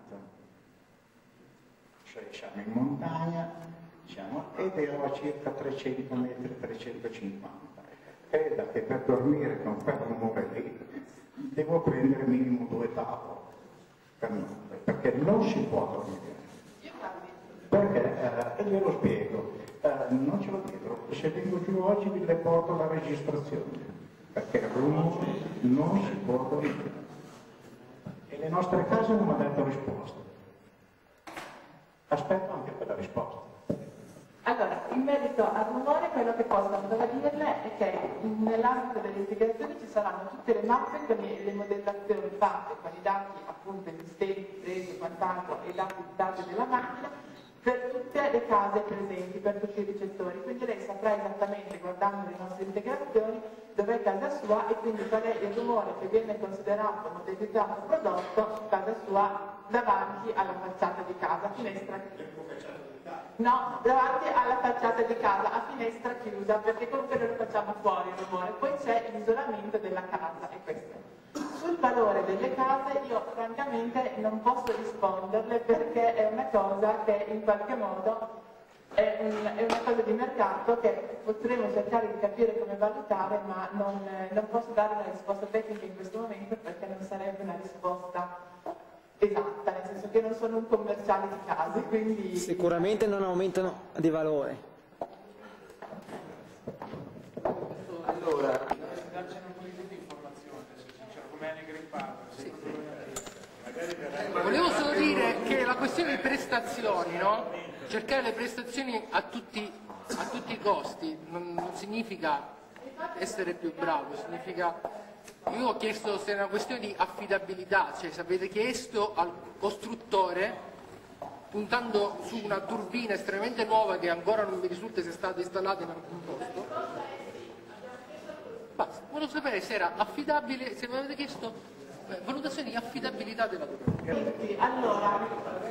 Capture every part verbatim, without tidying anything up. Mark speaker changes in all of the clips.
Speaker 1: Cioè siamo in montagna siamo, ed ero a circa trecento metri, trecentocinquanta. Creda che per dormire con quel rumore lì devo prendere minimo due tavole per notte, perché non si può dormire. Perché, eh, e glielo spiego, eh, non ce lo dietro, se vengo giù oggi vi le porto la registrazione, perché il rumore non si può dormire. E le nostre case non mi hanno dato risposta. Aspetto anche per la risposta.
Speaker 2: Allora, in merito al rumore, quello che posso andare a dirle è che nell'ambito delle integrazioni ci saranno tutte le mappe con le modellazioni fatte con i dati appunto esistenti, presi e quant'altro, e i dati, dati della macchina per tutte le case presenti, per tutti i ricettori. Quindi lei saprà esattamente, guardando le nostre integrazioni, dov'è casa sua e quindi qual è il rumore che viene considerato, modellizzato, prodotto casa sua davanti alla facciata di casa, finestra no, davanti alla facciata di casa, a finestra chiusa, perché comunque noi lo facciamo fuori il rumore. Poi c'è l'isolamento della casa, e questo. Sul valore delle case io francamente non posso risponderle, perché è una cosa che in qualche modo è, un, è una cosa di mercato che potremo cercare di capire come valutare, ma non, non posso dare una risposta tecnica in questo momento, perché non sarebbe una risposta esatta, nel senso che non sono un commerciale di case, quindi...
Speaker 3: Sicuramente non aumentano di valore.
Speaker 4: Allora, dovreste darci un po' di informazione, cioè come è Green Power.
Speaker 5: Volevo solo dire che la questione di prestazioni, no? Cercare le prestazioni a tutti, a tutti i costi non, non significa essere più bravo, significa... Io ho chiesto se è una questione di affidabilità, cioè se avete chiesto al costruttore, puntando su una turbina estremamente nuova che ancora non mi risulta se è stata installata in alcun posto, basta, volevo sapere se era affidabile, se mi avete chiesto eh, valutazione di affidabilità della turbina.
Speaker 2: Allora,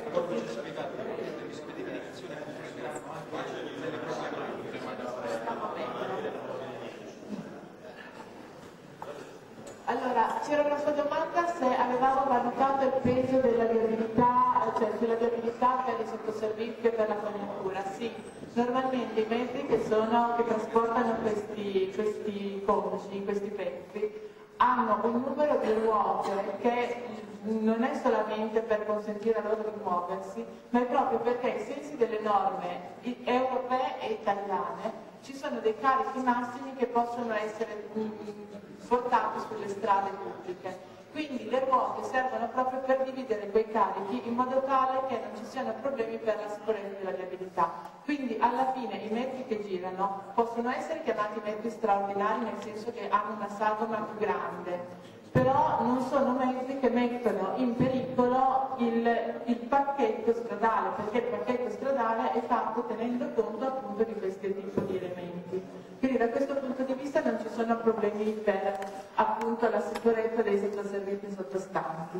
Speaker 2: Allora, c'era una sua domanda se avevamo valutato il peso della viabilità, cioè sulla viabilità per il sottoservizio e per la congiuntura. Sì, normalmente i mezzi che, sono, che trasportano questi, questi conci, questi pezzi, hanno un numero di ruote che non è solamente per consentire a loro di muoversi, ma è proprio perché ai sensi delle norme europee e italiane ci sono dei carichi massimi che possono essere portati sulle strade pubbliche. Quindi le ruote servono proprio per dividere quei carichi in modo tale che non ci siano problemi per la sicurezza della viabilità. Quindi alla fine i mezzi che girano possono essere chiamati mezzi straordinari, nel senso che hanno una sagoma più grande, però non sono mezzi che mettono in pericolo il, il pacchetto stradale, perché il pacchetto stradale è fatto tenendo conto appunto di questo tipo di elementi. Quindi da questo punto di vista non ci sono problemi per appunto la sicurezza dei sottoservizi sottostanti.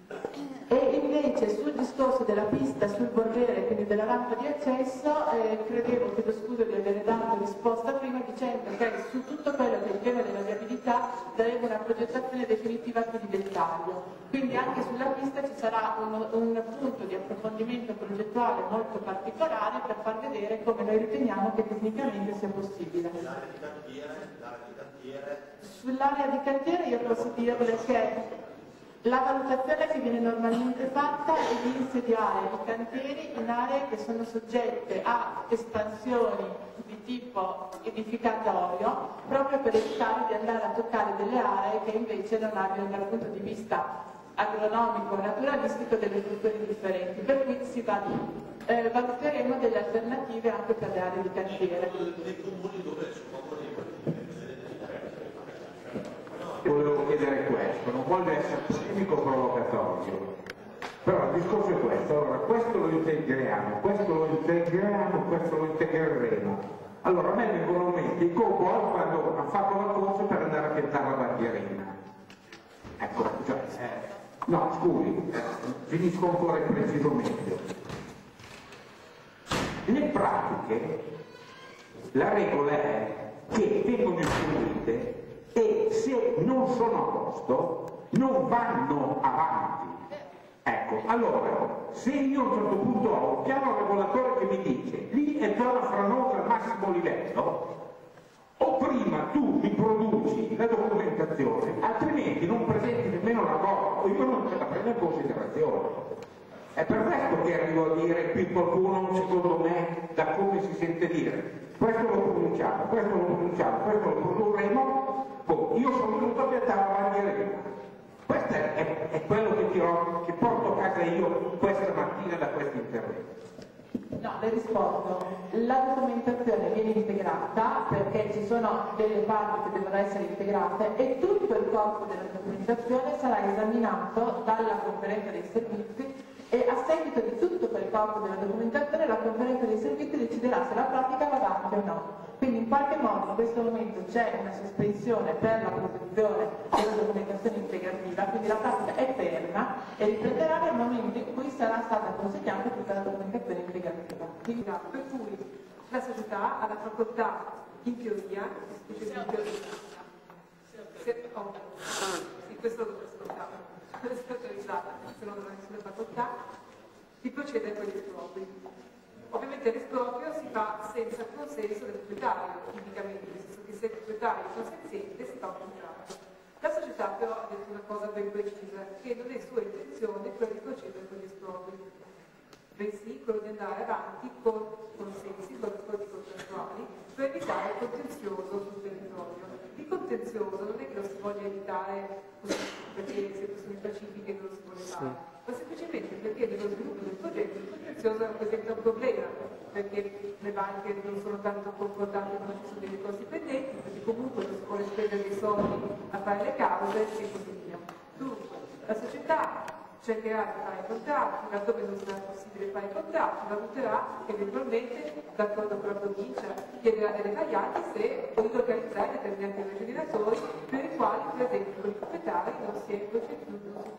Speaker 2: E invece sul discorso della pista sul borghese, quindi della rampa di accesso, eh, credevo, chiedo scusa di aver dato risposta prima dicendo che su tutto quello che è il tema della viabilità daremo una progettazione definitiva più di dettaglio. Quindi anche sulla pista ci sarà un, un punto di approfondimento progettuale molto particolare per far vedere come noi riteniamo che tecnicamente sia possibile.
Speaker 6: L'area di cantiere, l'area di cantiere.
Speaker 2: Sull'area di cantiere io posso dirle che la valutazione che viene normalmente fatta è di insediare i cantieri in aree che sono soggette a espansioni di tipo edificatorio, proprio per evitare di andare a toccare delle aree che invece non abbiano dal punto di vista agronomico e naturalistico delle funzioni differenti. Per cui si va, eh, valuteremo delle alternative anche per le aree di cantiere.
Speaker 7: Volevo chiedere questo, non voglio essere polemico provocatorio, però il discorso è questo, allora questo lo integriamo, questo lo integriamo, questo lo integreremo. Allora a me vengono in mente i cowboy quando hanno fatto la corsa per andare a piantare la bandierina. Ecco, cioè, eh, no scusi, eh, finisco ancora il preciso meglio. Le pratiche, la regola è che vengono istruite e se non sono a posto non vanno avanti. Ecco, allora, se io a un certo punto ho un piano regolatore che mi dice lì è zona franosa al massimo livello, o prima tu mi produci la documentazione, altrimenti non presenti nemmeno la norma, o io non ce la prendo in considerazione. È per questo che arrivo a dire qui qualcuno, secondo me, da come si sente dire, questo lo pronunciamo, questo lo pronunciamo, questo lo produrremo, boh, io sono venuto a piantare la bandierina. Questo è, è, è quello che, tiro, che porto a casa io questa mattina da questo intervento.
Speaker 2: No, le rispondo. La documentazione viene integrata perché ci sono delle parti che devono essere integrate e tutto il corpo della documentazione sarà esaminato dalla conferenza dei servizi e a seguito di tutto quel corpo della documentazione la conferenza dei servizi deciderà se la pratica va avanti o no. Quindi in qualche modo in questo momento c'è una sospensione per la produzione della documentazione integrativa, quindi la pratica è ferma e riprenderà nel momento in cui sarà stata consegnata tutta la documentazione integrativa.
Speaker 8: Per cui la società ha la facoltà in teoria, in teoria se, oh, sì, questo lo ascoltavo, questo è autorizzata, se non aveva nessuna facoltà, di procedere con gli espropri. Ovviamente l'esproprio si fa senza il consenso del proprietario, tipicamente, nel senso che se il proprietario è consenziente si fa un contratto. La società però ha detto una cosa ben precisa, che non è sua intenzione quella di procedere con gli espropri, bensì quello di andare avanti con consensi, con accordi contrattuali, per evitare il contenzioso sul territorio. Il contenzioso non è che lo si voglia evitare così, perché se questioni pacifiche non lo si vuole fare, ma semplicemente perché nello sviluppo del progetto il contenzioso rappresenta un problema, perché le banche non sono tanto concordate quando ci sono dei costi pendenti, perché comunque non si vuole spendere dei soldi a fare le cause e così via. Dunque, la società cercherà di fare i contratti, laddove non sarà possibile fare i contratti, valuterà eventualmente, d'accordo con la provincia, chiederà delle tagliate se può localizzare determinati generatori per i quali, per esempio, con i proprietari non si è proceduto,